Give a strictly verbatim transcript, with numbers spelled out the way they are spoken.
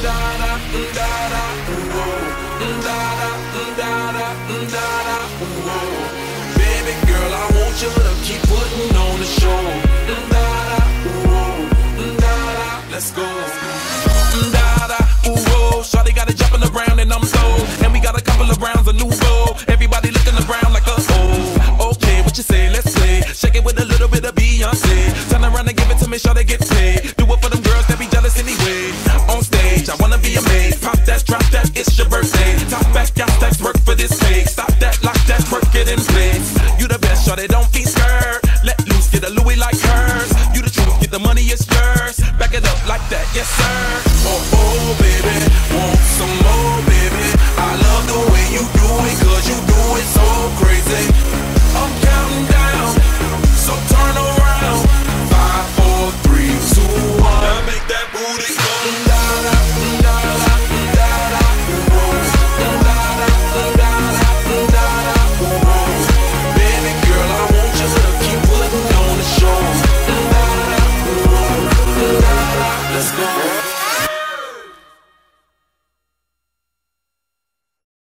Baby girl, I want you to keep putting on the show. Let's go. Shawty got it jumping around and I'm slow. And we got a couple of rounds of nouveau. Everybody looking around like a oh. Okay, what you say? Let's play. Shake it with a little bit of Beyonce. Turn around and give it to me, sure they get paid. Do it for them girls that be jealous anyway. On stage, I wanna be amazed. Pop that, drop that, it's your birthday. Top back, got stacks, work for this pay. Stop that, lock that, work it in place. You the best, shawty, don't be scared. Let loose, get a Louis like hers. You the truth, get the money, it's yours. Back it up like that, yes sir.